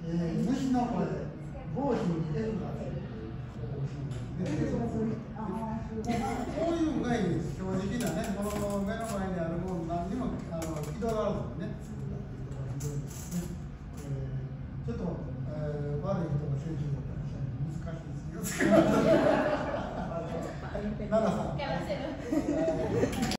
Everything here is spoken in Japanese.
虫のこれ帽子に似てるから。こういう具合に正直なね、この目の前にあるもの何にも気取らずにね、ちょっと、悪いことが先生だったら難しいですよ。奈良さん。